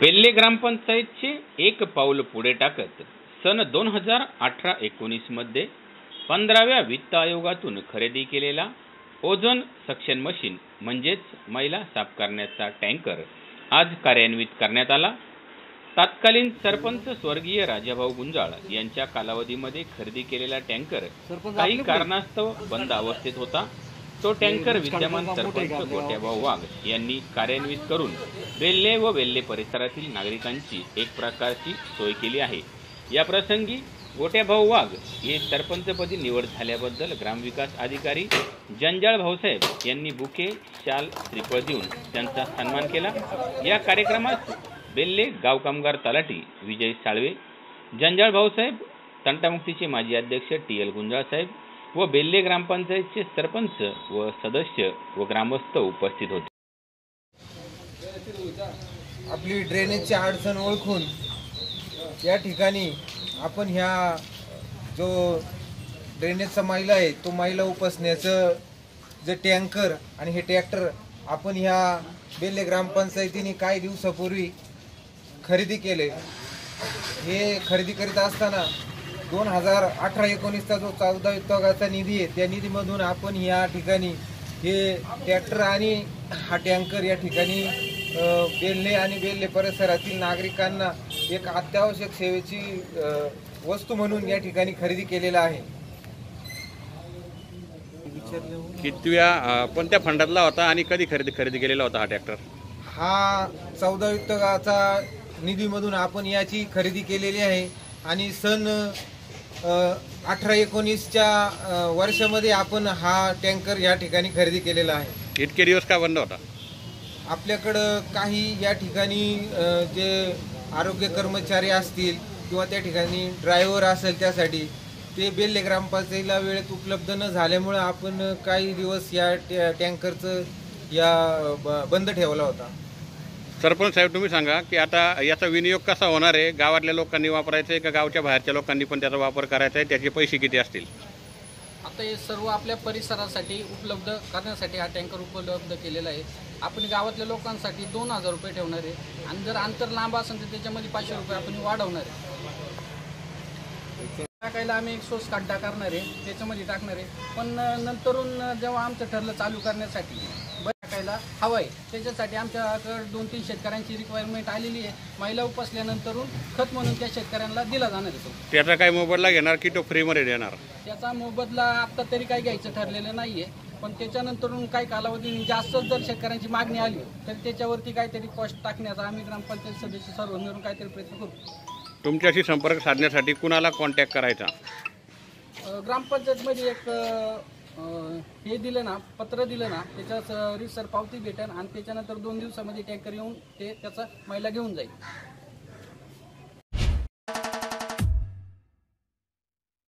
बेल्ले ग्रामपंचायतचे एक पाऊल पुढे टाकत सन 2018-19 मध्ये 15व्या वित्त आयोगातून खरेदी केलेला ओझोन सक्शन मशीन म्हणजेच मैला साफ करण्याचा टँकर आज कार्यान्वित करण्यात आला। तत्कालीन सरपंच स्वर्गीय राजाभाऊ गुंजाळ यांच्या कालावधीमध्ये खरेदी केलेला टँकर काही कारणास्तव बंद अवस्थेत होता। तो टँकर विद्यमान सरपंच गोट्याभाऊ वाघ यांनी कार्यान्वित करून बेल्ले व बेल्ले परिसरातील नागरिकांची एक प्रकारची सोय केली आहे। या प्रसंगी गोट्याभाऊ वाघ हे सरपंचपदी निवड झाल्याबद्दल ग्रामविकास अधिकारी जंजाळ भाऊसाहेब यांनी बुके, शाल, श्रीफळ देऊन त्यांचा सन्मान केला। या कार्यक्रमात बेल्ले गाव कामगार तलाठी विजय साळवे, जंजाळ भाऊसाहेब, तंटामुक्तीचे माजी अध्यक्ष टी.एल. गुंजाळ साहेब व बेल्ले ग्रामपंचायतचे सरपंच व सदस्य व ग्रामस्थ उपस्थित होते। आपली ड्रेनेजची अडचण ओळखून या ठिकाणी आपण ह्या जो ड्रेनेजचा मैला आहे तो मैला उपसण्याचं जे टँकर आणि हे ट्रॅक्टर आपण ह्या बेल्ले ग्रामपंचायतीने काही दिवसापूर्वी खरेदी केले। हे खरेदी करीत असताना 2018-19चा जो 14 वित्तागाचा निधी आहे त्या निधीमधून आपण या ठिकाणी हे ट्रॅक्टर आणि हा टँकर या ठिकाणी बेल्ले आणि बेल्ले परिसरातील नागरिकांना एक अत्यावश्यक सेवेची वस्तू म्हणून या ठिकाणी खरेदी केलेला आहे। कितव्या कोणत्या फंडातला होता आणि कधी खरेदी केलेला होता हा ट्रॅक्टर? हा 14 वित्तागाचा निधीमधून आपण याची खरेदी केलेली आहे आणि सन 18-19च्या वर्षामध्ये आपण हा टँकर या ठिकाणी खरेदी केलेला आहे। इतके दिवस का बंद होता? आपल्याकडं काही या ठिकाणी जे आरोग्य कर्मचारी असतील किंवा त्या ठिकाणी ड्रायव्हर असेल त्यासाठी ते बेल्ले ग्रामपंचायतीला वेळेत उपलब्ध न झाल्यामुळे आपण काही दिवस या टँकरचं बंद ठेवला होता। सरपंच साहेब, तुम्ही सांगा की आता याचा विनियोग कसा होणार आहे? गावातल्या लोकांनी वापरायचा आहे का गावच्या बाहेरच्या लोकांनी पण त्याचा वापर करायचा आहे? त्याचे पैसे किती असतील? आता हे सर्व आपल्या परिसरासाठी उपलब्ध करण्यासाठी हा टँकर उपलब्ध केलेला आहे। आपण गावातल्या लोकांसाठी 2000 रुपये ठेवणार आहे आणि जर अंतर लांब असेल तर त्याच्यामध्ये 500 रुपये आपण वाढवणार आहे। टाकायला आम्ही एक सोस खड्डा करणार आहे, त्याच्यामध्ये टाकणार आहे, पण नंतरून जेव्हा आमचं ठरलं चालू करण्यासाठी टाकायला हवं आहे त्याच्यासाठी आमच्याकडे 2-3 शेतकऱ्यांची रिक्वायरमेंट आलेली आहे। मैला उपसल्यानंतरून खत म्हणून त्या शेतकऱ्यांना दिला जाणार आहे। त्याचा काही मोबदला घेणार की तो फ्रीमध्ये देणार? त्याचा मोबदला आता तरी काही घ्यायचं ठरलेलं नाही आहे, पण त्याच्यानंतरून काही कालावधी जास्त जर शेतकऱ्यांची मागणी आली तर त्याच्यावरती काहीतरी कॉस्ट टाकण्याचा आम्ही ग्रामपंचायत सदस्य सर्व मिळून काहीतरी प्रयत्न करू। तुमच्याशी संपर्क साधण्यासाठी कुणाला कॉन्टॅक्ट करायचा? ग्रामपंचायतमध्ये एक हे दिलं ना, पत्र दिलं ना, त्याच्यात रीतसर पावती भेटेल आणि त्याच्यानंतर 2 दिवसामध्ये टँकर येऊन ते त्याचा मैला घेऊन जाईल।